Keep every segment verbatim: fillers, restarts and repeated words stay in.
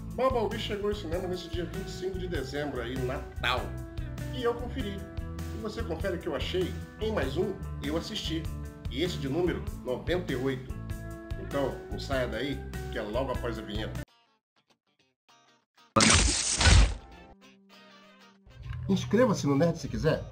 Bumblebee chegou ao cinema nesse dia vinte e cinco de dezembro aí, Natal. E eu conferi. E você confere o que eu achei? Em mais um, eu assisti. E esse de número noventa e oito. Então, não saia daí, que é logo após a vinheta. Inscreva-se no Nerd se quiser.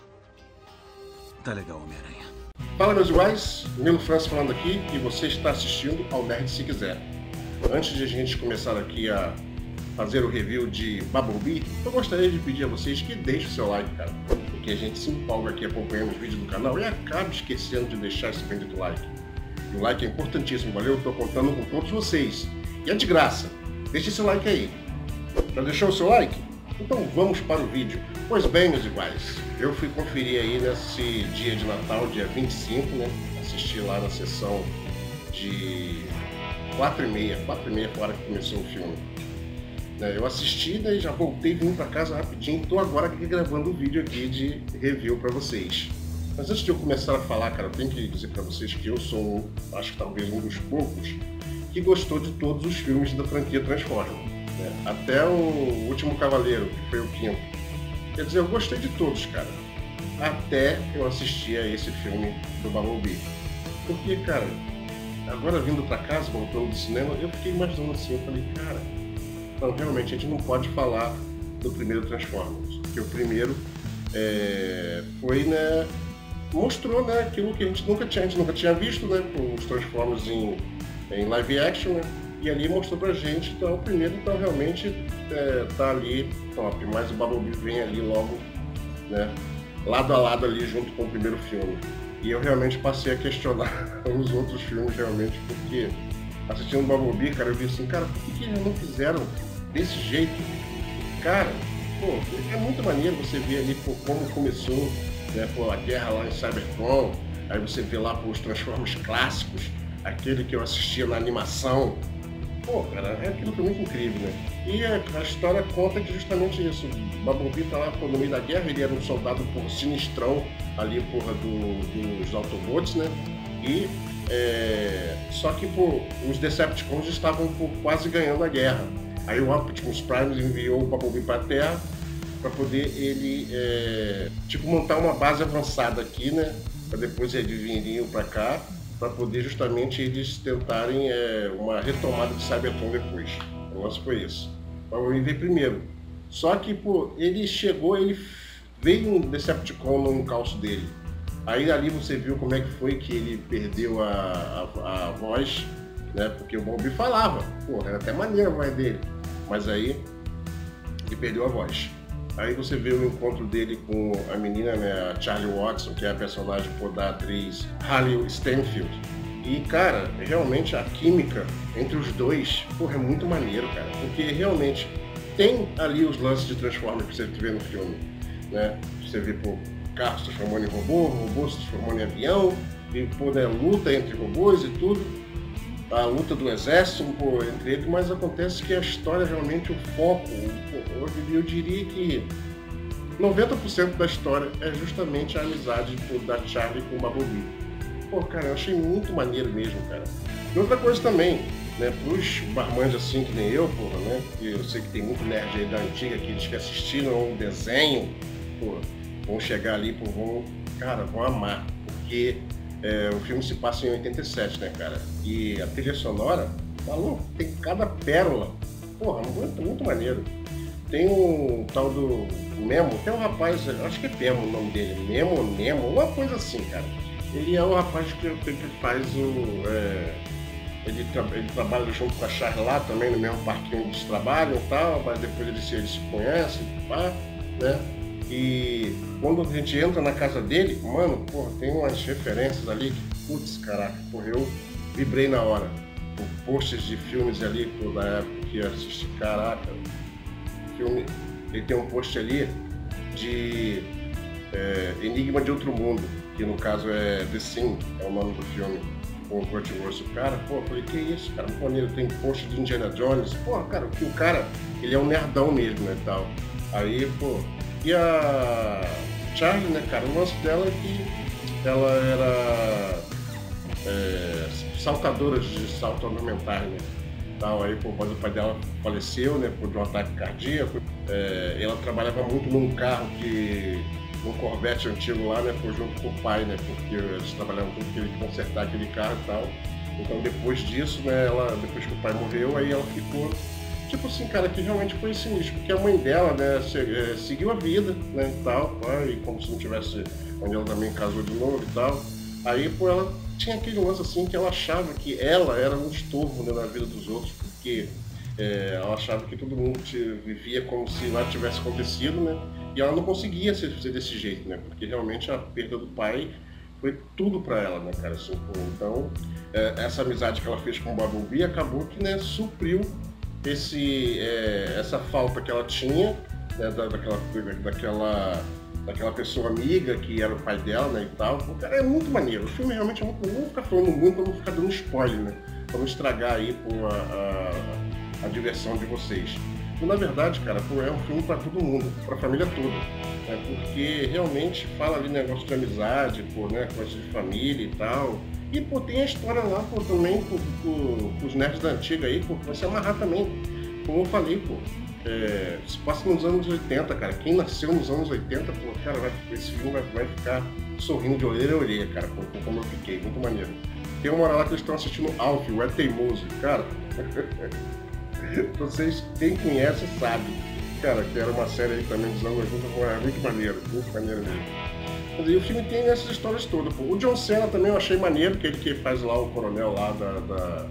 Tá legal, Homem-Aranha. Fala, meus iguais, Nilo França falando aqui e você está assistindo ao Nerd se quiser. Antes de a gente começar aqui a fazer o review de Bumblebee, eu gostaria de pedir a vocês que deixem o seu like, cara, porque a gente se empolga aqui acompanhando os vídeos do canal e acaba esquecendo de deixar esse bendito like. E o like é importantíssimo, valeu? Eu tô contando com todos vocês. E é de graça. Deixe esse like aí. Já deixou o seu like? Então vamos para o vídeo. Pois bem, meus iguais, eu fui conferir aí nesse dia de Natal, dia vinte e cinco, né? Assisti lá na sessão de quatro e meia, quatro e meia foi a hora que começou o filme. Eu assisti, daí já voltei vindo para casa rapidinho, tô agora aqui gravando o vídeo aqui de review para vocês. Mas antes de eu começar a falar, cara, eu tenho que dizer para vocês que eu sou, acho que talvez um dos poucos, que gostou de todos os filmes da franquia Transformers, né? Até o Último Cavaleiro, que foi o quinto. Quer dizer, eu gostei de todos, cara, até eu assistir a esse filme do Bumblebee. Porque, cara, agora vindo para casa, voltando do cinema, eu fiquei imaginando assim, eu falei, cara, não, realmente a gente não pode falar do primeiro Transformers, porque o primeiro é, foi, né, mostrou, né, aquilo que a gente nunca tinha, a gente nunca tinha visto, né, os Transformers em, em live action, né, e ali mostrou pra gente, então o primeiro então realmente é, tá ali top, mas o Bumblebee vem ali logo, né, lado a lado ali junto com o primeiro filme. E eu realmente passei a questionar os outros filmes realmente, porque assistindo o Bumblebee, cara, eu vi assim, cara, por que, que eles não fizeram desse jeito? Cara, pô, é muito maneiro você ver ali pô, como começou, né, pô, a guerra lá em Cybertron, aí você vê lá pô, os Transformers clássicos, aquele que eu assistia na animação. Pô, cara, é aquilo foi muito incrível, né? E a, a história conta que justamente isso, o Bumblebee tá lá pô, no meio da guerra, ele era um soldado pô, sinistrão ali, porra, do, dos Autobots, né? E É... só que pô, os Decepticons estavam pô, quase ganhando a guerra. Aí o Optimus Prime enviou o Bumblebee para a Terra para poder ele é... tipo montar uma base avançada aqui, né? Para depois eles viriam para cá para poder justamente eles tentarem é... uma retomada de Cybertron depois. O negócio foi isso. O Bumblebee veio primeiro. Só que pô, ele chegou, ele veio um Decepticon no encalço dele. Aí ali você viu como é que foi que ele perdeu a, a, a voz, né? Porque o Bumblebee falava, pô, era até maneiro a voz dele, mas aí ele perdeu a voz. Aí você vê o encontro dele com a menina, né, a Charlie Watson, que é a personagem pô, da atriz Haley Steinfeld. E, cara, realmente a química entre os dois, porra, é muito maneiro, cara, porque realmente tem ali os lances de Transformers que você vê no filme, né? Você vê, pô, carro se transformando em robô, robô se transformando em avião, e pô, né, luta entre robôs e tudo, a luta do exército pô, entre eles, mas acontece que a história realmente, o foco, pô, eu, eu diria que noventa por cento da história é justamente a amizade pô, da Charlie com o Bumblebee. Pô, cara, eu achei muito maneiro mesmo, cara. E outra coisa também, né, pros barmanjos assim que nem eu, porra, né, que eu sei que tem muito nerd aí da antiga que eles que assistiram um desenho, pô, vão chegar ali, pô, vão, cara, vão amar, porque é, o filme se passa em oitenta e sete, né, cara? E a trilha sonora, maluco, tem cada pérola, porra, muito, muito maneiro. Tem um tal do Memo, que é um rapaz, acho que é Memo o nome dele, Memo, Nemo, uma coisa assim, cara. Ele é o rapaz que, que faz o... É, ele, tra ele trabalha junto com a Charlie lá também, no mesmo parquinho onde eles trabalham e tal, mas depois eles, eles se conhecem, pá, né? E quando a gente entra na casa dele, mano, porra, tem umas referências ali que, putz, caraca, porra, eu vibrei na hora. Por posts de filmes ali, pô, da época que eu assisti, caraca, filme, ele tem um post ali de é, Enigma de Outro Mundo, que no caso é The Sim, é o nome do filme, com o Kurt Russell. Cara, pô, eu falei, que isso, cara, muito maneiro, tem post de Indiana Jones, porra, cara, o cara, ele é um nerdão mesmo, né, tal. Aí, pô, e a Charlie, né, cara, o lance dela é que ela era é, saltadora de salto ornamentais, né? tal, aí, pô, quando o pai dela faleceu, né, por um ataque cardíaco, é, ela trabalhava muito num carro que, num Corvette antigo lá, né, pô, junto com o pai, né, porque eles trabalhavam junto, queria consertar aquele carro e tal. Então depois disso, né, ela, depois que o pai morreu, aí ela ficou, tipo assim, cara, que realmente foi sinistro, porque a mãe dela, né, seguiu a vida, né, e tal, e como se não tivesse, onde ela também casou de novo e tal. Aí, pô, ela tinha aquele lance assim que ela achava que ela era um estorvo, né, na vida dos outros, porque é, ela achava que todo mundo vivia como se nada tivesse acontecido, né, e ela não conseguia ser, ser desse jeito, né, porque realmente a perda do pai foi tudo pra ela, né, cara, assim, pô, então é, essa amizade que ela fez com o Bumblebee acabou que, né, supriu esse, é, essa falta que ela tinha, né, da, daquela, daquela, daquela pessoa amiga que era o pai dela, né, e tal. Pô, cara, é muito maneiro, o filme realmente é muito maneiro. Não vou ficar falando muito pra não ficar dando spoiler, né, pra não estragar aí, pô, a, a, a diversão de vocês. E, na verdade, cara, pô, é um filme pra todo mundo, pra família toda, né, porque realmente fala ali negócio de amizade, pô, né, coisa de família e tal. E, pô, tem a história lá, pô, também, pô, pô, os nerds da antiga aí, pô, vai se amarrar também. Como eu falei, pô, é, se passa nos anos oitenta, cara. Quem nasceu nos anos oitenta, pô, cara, vai, esse filme vai, vai ficar sorrindo de orelha a orelha, cara, pô, como eu fiquei, muito maneiro. Tem uma hora lá que eles estão assistindo Alf, o É Teimoso, cara. Vocês, quem conhece, sabe. Cara, que era uma série aí também dos anos oitenta, muito maneiro, muito maneiro mesmo. E o filme tem essas histórias todas, pô. O John Cena também eu achei maneiro, que ele que faz lá o coronel lá da... da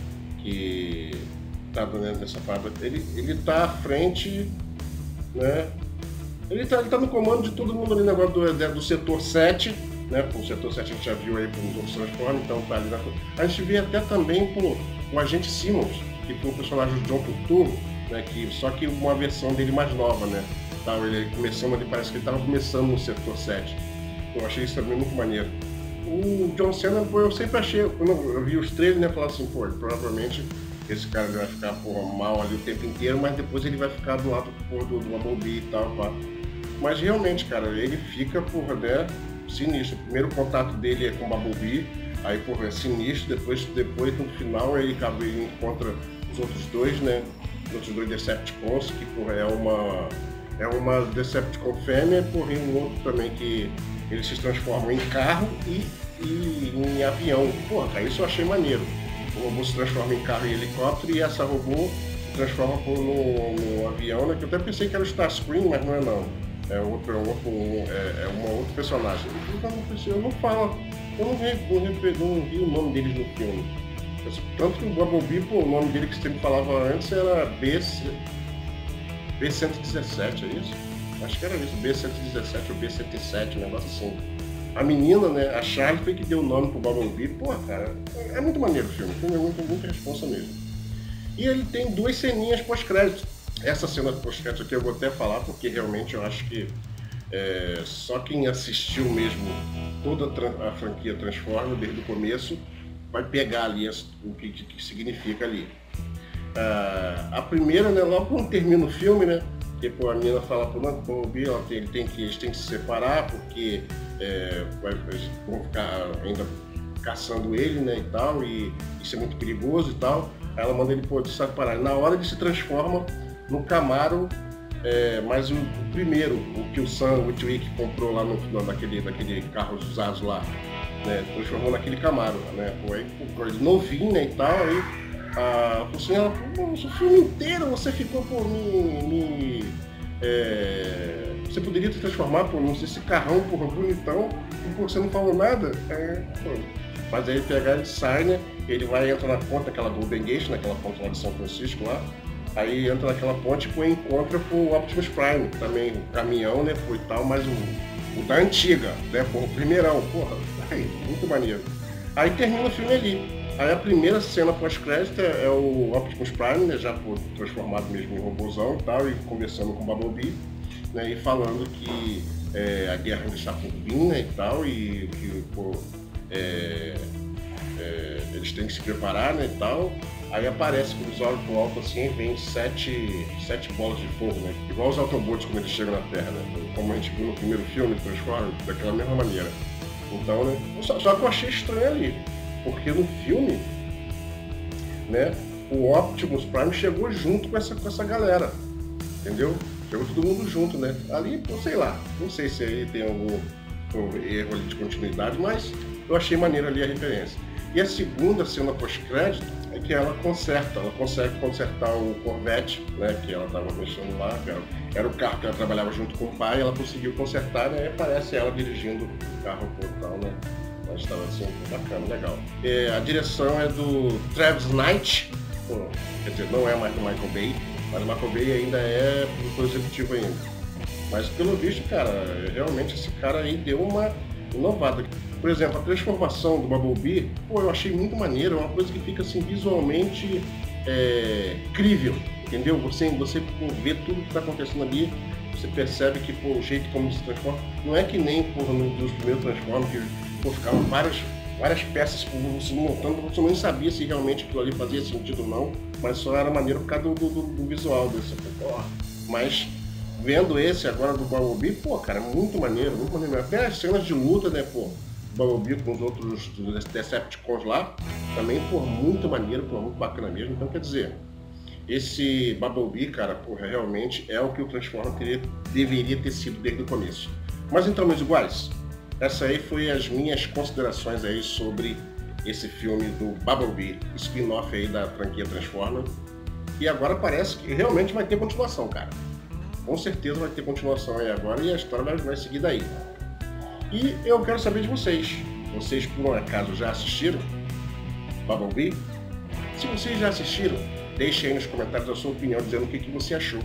que tá nessa parada. Ele, ele tá à frente, né? Ele tá, ele tá no comando de todo mundo ali, negócio do, do setor sete, né? O setor sete a gente já viu aí com os outros Transformers, então tá ali na... A gente vê até também, pô, o Agente Simmons, que foi um personagem do John Turturro, né? Que, só que uma versão dele mais nova, né? Tava ele começando ali, parece que ele tava começando no setor sete. Eu achei isso também muito maneiro. O John Cena, pô, eu sempre achei, quando eu vi os trailers, né, falava assim, pô, provavelmente esse cara vai ficar, porra, mal ali o tempo inteiro, mas depois ele vai ficar do lado porra, do, do Bumblebee e tal, pá. Mas realmente, cara, ele fica, porra, né, sinistro. O primeiro contato dele é com o Bumblebee, aí, porra, é sinistro, depois, depois no final ele, ele encontra os outros dois, né, os outros dois Decepticons, que, porra, é uma, é uma Decepticon fêmea, porra, e um outro também que eles se transformam em carro e, e em avião. Pô, cara, isso eu achei maneiro. O robô se transforma em carro e helicóptero e essa robô se transforma por, no, no avião, né? Que eu até pensei que era o Starscream, mas não é não. É outro, é outro, é, é uma outra personagem. Eu não, pensei, eu não falo, eu não vi, não, vi, não vi o nome deles no filme. Tanto que o Bumblebee, pô, o nome dele que você me falava antes era B cento e dezessete, é isso? Acho que era isso, B cento e dezessete ou B cento e sete, um negócio assim. A menina, né, a Charlie foi que deu o nome pro Bumblebee. Pô, cara, é muito maneiro o filme, o filme é muito, muito responsa mesmo. E ele tem duas ceninhas pós-crédito. Essa cena pós-crédito aqui eu vou até falar, porque realmente eu acho que é, só quem assistiu mesmo toda a franquia Transformers desde o começo vai pegar ali o que, que significa ali. Ah, a primeira, né, logo quando termina o filme, né, que pô, a menina fala pro Bumblebee, ele tem que, eles têm que se separar porque é, vai, eles vão ficar ainda caçando ele, né, e tal, e isso é muito perigoso e tal. Aí ela manda ele pô, se separar. Na hora ele se transforma no Camaro, é, mas o, o primeiro, o que o Sam Witwick comprou lá no, no, naquele, naquele carro usados lá, né, transformou naquele Camaro, né, pô, aí, pô, ele novinho, né, e tal, aí a assim, ela falou, o filme inteiro você ficou por me, me é, você poderia te transformar por não sei esse carrão porra, bonitão e por você não falou nada, é, mas aí ele pega, ele sai, né, ele vai entrar na ponte daquela Golden Gate, naquela ponte lá de São Francisco lá, aí entra naquela ponte e encontra com o Optimus Prime, também o caminhão, né, foi tal, mas o, o da antiga, né, porra, o primeirão, porra, aí, muito maneiro. Aí termina o filme ali. Aí a primeira cena pós-crédito é o Optimus Prime, né, já por, transformado mesmo em robôzão e tal, e conversando com o Bumblebee, né, e falando que é, a guerra ainda está por vir, né, e tal, e que pô, é, é, eles têm que se preparar, né, e tal. Aí aparece que eles olham pro alto assim e vem sete, sete bolas de fogo, né, igual os Autobots quando eles chegam na Terra, né, como a gente viu no primeiro filme, Transformers, daquela mesma maneira. Então, né, só, só que eu achei estranho ali. Porque no filme, né, o Optimus Prime chegou junto com essa, com essa galera, entendeu? Chegou todo mundo junto, né? Ali, pô, sei lá, não sei se aí tem algum, algum erro ali de continuidade, mas eu achei maneiro ali a referência. E a segunda cena pós-crédito é que ela conserta, ela consegue consertar o Corvette, né, que ela estava mexendo lá, era, era o carro que ela trabalhava junto com o pai, ela conseguiu consertar, né, e aparece ela dirigindo o carro por tal, né, mas estava assim, bacana, legal. É, a direção é do Travis Knight, quer dizer, não é mais do Michael Bay, mas o Michael Bay ainda é produtor executivo ainda. Mas pelo visto, cara, realmente esse cara aí deu uma inovada. Por exemplo, a transformação do Bumblebee, pô, eu achei muito maneiro, é uma coisa que fica assim visualmente é, crível, entendeu? Você, você pô, vê tudo que está acontecendo ali, você percebe que pô, o jeito como se transforma, não é que nem pô, nos primeiros Transformers, que pô, ficavam várias, várias peças pô, se montando, você não sabia se realmente aquilo ali fazia sentido ou não, mas só era maneiro por causa do, do, do visual desse, pô, mas vendo esse agora do Bumblebee, pô, cara, muito maneiro, muito maneiro. Até as cenas de luta, né, pô, Bumblebee com os outros Decepticons lá, também, pô, muito maneiro, pô, muito bacana mesmo. Então, quer dizer, esse Bumblebee, cara, pô, realmente é o que o Transformer teria, deveria ter sido desde o começo. Mas então, meus iguais, essa aí foi as minhas considerações aí sobre esse filme do Bumblebee, spin-off aí da franquia Transformer. E agora parece que realmente vai ter continuação, cara. Com certeza vai ter continuação aí agora e a história vai, vai seguir daí. E eu quero saber de vocês. Vocês, por um acaso, já assistiram Bumblebee? Se vocês já assistiram, deixe aí nos comentários a sua opinião, dizendo o que, que você achou.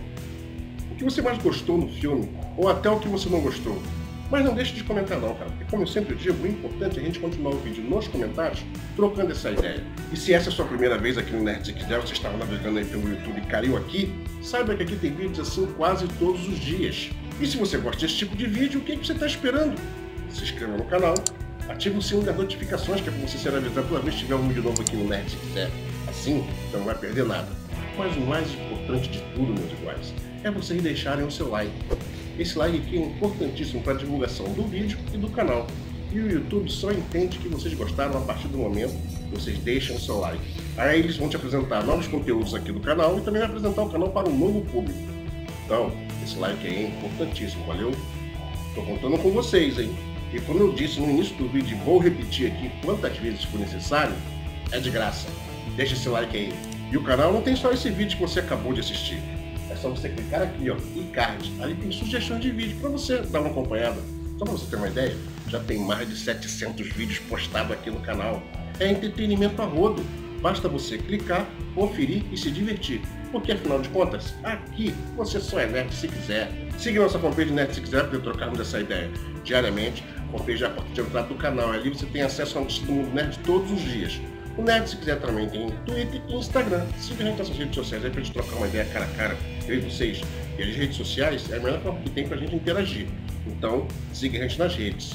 O que você mais gostou no filme, ou até o que você não gostou. Mas não deixe de comentar não, cara, porque como eu sempre digo, o importante é a gente continuar o vídeo nos comentários, trocando essa ideia. E se essa é a sua primeira vez aqui no Nerd Se Quiser, você estava navegando aí pelo YouTube e caiu aqui, saiba que aqui tem vídeos assim quase todos os dias. E se você gosta desse tipo de vídeo, o que, que você está esperando? Se inscreva no canal, ative o sininho das notificações, que é para você ser avisado toda vez que tiver um vídeo novo aqui no Nerd Se Quiser. Assim, você não vai perder nada. Mas o mais importante de tudo, meus iguais, é vocês deixarem o seu like. Esse like aqui é importantíssimo para a divulgação do vídeo e do canal. E o YouTube só entende que vocês gostaram a partir do momento que vocês deixam o seu like. Aí eles vão te apresentar novos conteúdos aqui do canal e também vai apresentar o canal para um novo público. Então, esse like aí é importantíssimo, valeu? Tô contando com vocês, hein? E como eu disse no início do vídeo, vou repetir aqui quantas vezes for necessário, é de graça. Deixa esse like aí. E o canal não tem só esse vídeo que você acabou de assistir. É só você clicar aqui, ó, em card. Ali tem sugestões de vídeo para você dar uma acompanhada. Só para você ter uma ideia, já tem mais de setecentos vídeos postados aqui no canal. É entretenimento a rodo. Basta você clicar, conferir e se divertir. Porque afinal de contas, aqui você só é nerd se quiser. Siga nossa fanpage Nerd Se Quiser para trocarmos essa ideia diariamente. A fanpage é a porta de entrada do canal. Ali você tem acesso a notícias do mundo nerd todos os dias. O Nerd Se Quiser também tem Twitter e Instagram. Siga a gente nessas redes sociais aí pra gente trocar uma ideia cara a cara, eu e vocês. E as redes sociais é a melhor forma que tem pra gente interagir. Então, siga a gente nas redes.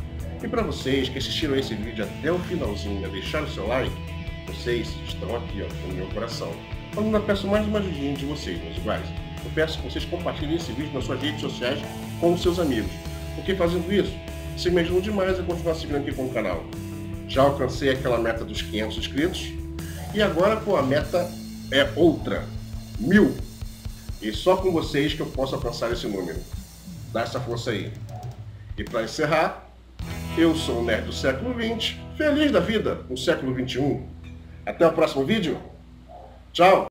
E para vocês que assistiram esse vídeo até o finalzinho e deixaram o seu like, vocês estão aqui, ó, no meu coração. Eu ainda peço mais uma ajudinha de vocês, meus iguais. Eu peço que vocês compartilhem esse vídeo nas suas redes sociais com os seus amigos. Porque fazendo isso, vocês me ajudam demais a continuar seguindo aqui com o canal. Já alcancei aquela meta dos quinhentos inscritos e agora, pô, a meta é outra, mil. E só com vocês que eu posso alcançar esse número. Dá essa força aí. E para encerrar, eu sou o Nerd do século vinte, feliz da vida no século vinte e um. Até o próximo vídeo. Tchau!